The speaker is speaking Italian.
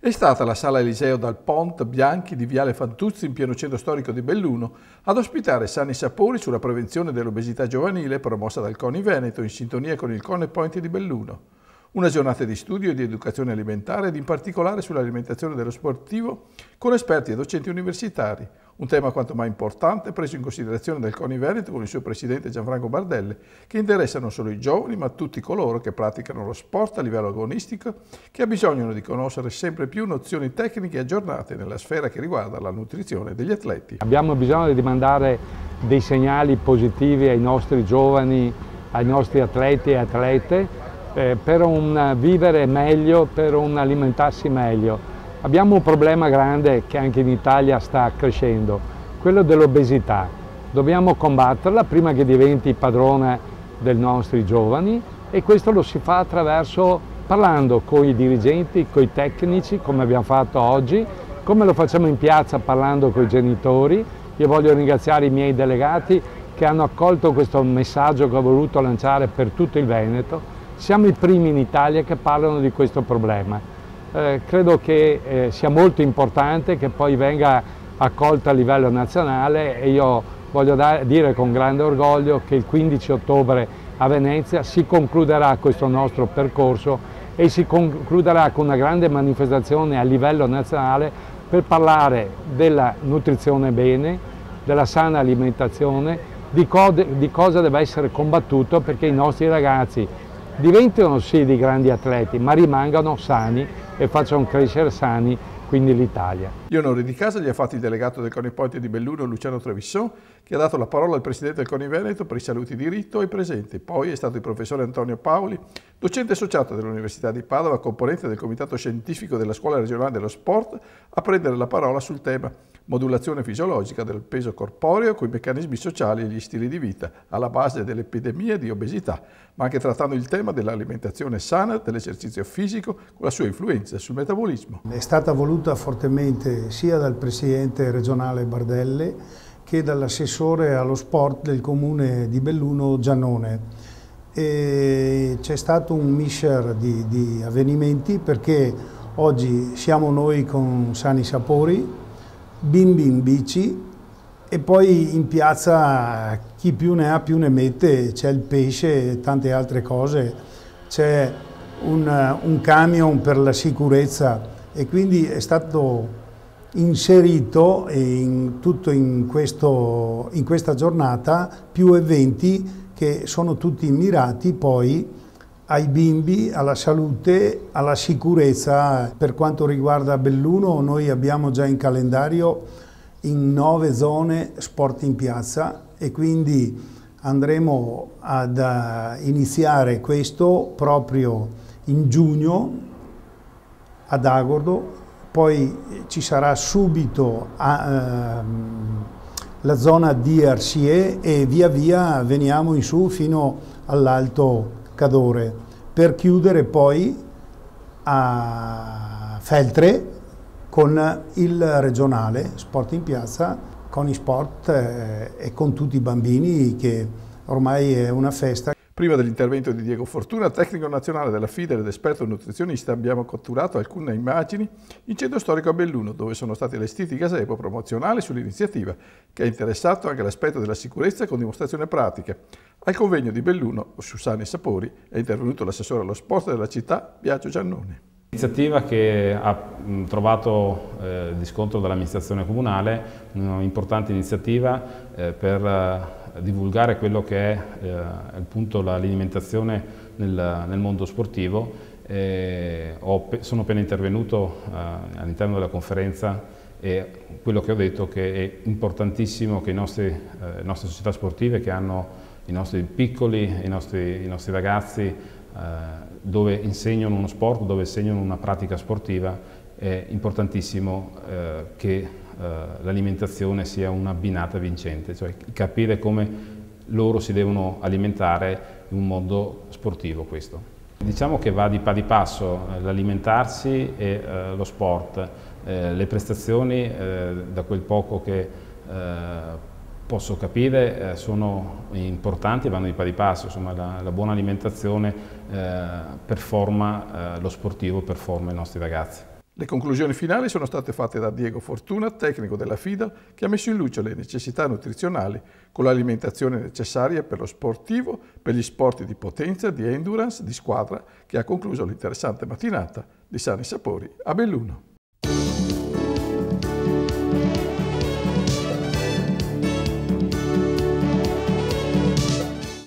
È stata la Sala Eliseo dal Pont Bianchi di Viale Fantuzzi in pieno centro storico di Belluno ad ospitare sani sapori sulla prevenzione dell'obesità giovanile promossa dal CONI Veneto in sintonia con il Cone Point di Belluno. Una giornata di studio e di educazione alimentare ed in particolare sull'alimentazione dello sportivo con esperti e docenti universitari, un tema quanto mai importante preso in considerazione dal CONI Veneto con il suo presidente Gianfranco Bardelle, che interessa non solo i giovani ma tutti coloro che praticano lo sport a livello agonistico, che abbisognano di conoscere sempre più nozioni tecniche aggiornate nella sfera che riguarda la nutrizione degli atleti. Abbiamo bisogno di mandare dei segnali positivi ai nostri giovani, ai nostri atleti e atlete, per un vivere meglio, per un alimentarsi meglio. Abbiamo un problema grande che anche in Italia sta crescendo, quello dell'obesità. Dobbiamo combatterla prima che diventi padrona dei nostri giovani e questo lo si fa attraverso parlando con i dirigenti, con i tecnici, come abbiamo fatto oggi, come lo facciamo in piazza parlando con i genitori. Io voglio ringraziare i miei delegati che hanno accolto questo messaggio che ho voluto lanciare per tutto il Veneto. Siamo i primi in Italia che parlano di questo problema. Credo che sia molto importante che poi venga accolto a livello nazionale e io voglio dire con grande orgoglio che il 15 ottobre a Venezia si concluderà questo nostro percorso e si concluderà con una grande manifestazione a livello nazionale per parlare della nutrizione bene, della sana alimentazione, di cosa deve essere combattuto perché i nostri ragazzi diventano sì dei grandi atleti, ma rimangano sani e facciano crescere sani quindi l'Italia. Gli onori di casa li ha fatti il delegato del CONI Point di Belluno, Luciano Trevisson, che ha dato la parola al presidente del CONI Veneto per i saluti di rito ai presenti. Poi è stato il professore Antonio Paoli, docente associato dell'Università di Padova, componente del Comitato Scientifico della Scuola Regionale dello Sport, a prendere la parola sul tema modulazione fisiologica del peso corporeo con i meccanismi sociali e gli stili di vita alla base dell'epidemia di obesità, ma anche trattando il tema dell'alimentazione sana, dell'esercizio fisico con la sua influenza sul metabolismo. È stata voluta fortemente sia dal presidente regionale Bardelle che dall'assessore allo sport del comune di Belluno Giannone. C'è stato un mischer di avvenimenti perché oggi siamo noi con Sani Sapori, bimbi in bici e poi in piazza chi più ne ha più ne mette, c'è il pesce e tante altre cose, c'è un camion per la sicurezza e quindi è stato inserito in questa giornata più eventi che sono tutti mirati poi ai bimbi, alla salute, alla sicurezza. Per quanto riguarda Belluno, noi abbiamo già in calendario in 9 zone sport in piazza e quindi andremo ad iniziare questo proprio in giugno ad Agordo, poi ci sarà subito la zona di Arsie e via via veniamo in su fino all'Alto Cadore, per chiudere poi a Feltre con il regionale Sport in Piazza, con i sport e con tutti i bambini che ormai è una festa. Prima dell'intervento di Diego Fortuna, tecnico nazionale della FIDER ed esperto nutrizionista, abbiamo catturato alcune immagini in centro storico a Belluno, dove sono stati allestiti gazebo promozionali sull'iniziativa, che ha interessato anche l'aspetto della sicurezza con dimostrazione pratica. Al convegno di Belluno, su Sani Sapori, è intervenuto l'assessore allo sport della città, Biagio Giannone. Iniziativa che ha trovato riscontro dall'amministrazione comunale, un'importante iniziativa per divulgare quello che è appunto l'alimentazione nel mondo sportivo. Sono appena intervenuto all'interno della conferenza e quello che ho detto che è importantissimo che le nostre società sportive che hanno i nostri piccoli, i nostri ragazzi dove insegnano uno sport, dove insegnano una pratica sportiva, è importantissimo che l'alimentazione sia una binata vincente, cioè capire come loro si devono alimentare in un mondo sportivo questo. Diciamo che va di pari passo l'alimentarsi e lo sport, le prestazioni da quel poco che posso capire sono importanti e vanno di pari passo, insomma la buona alimentazione performa lo sportivo, performa i nostri ragazzi. Le conclusioni finali sono state fatte da Diego Fortuna, tecnico della FIDAL, che ha messo in luce le necessità nutrizionali con l'alimentazione necessaria per lo sportivo, per gli sport di potenza, di endurance, di squadra, che ha concluso l'interessante mattinata di Sani Sapori a Belluno.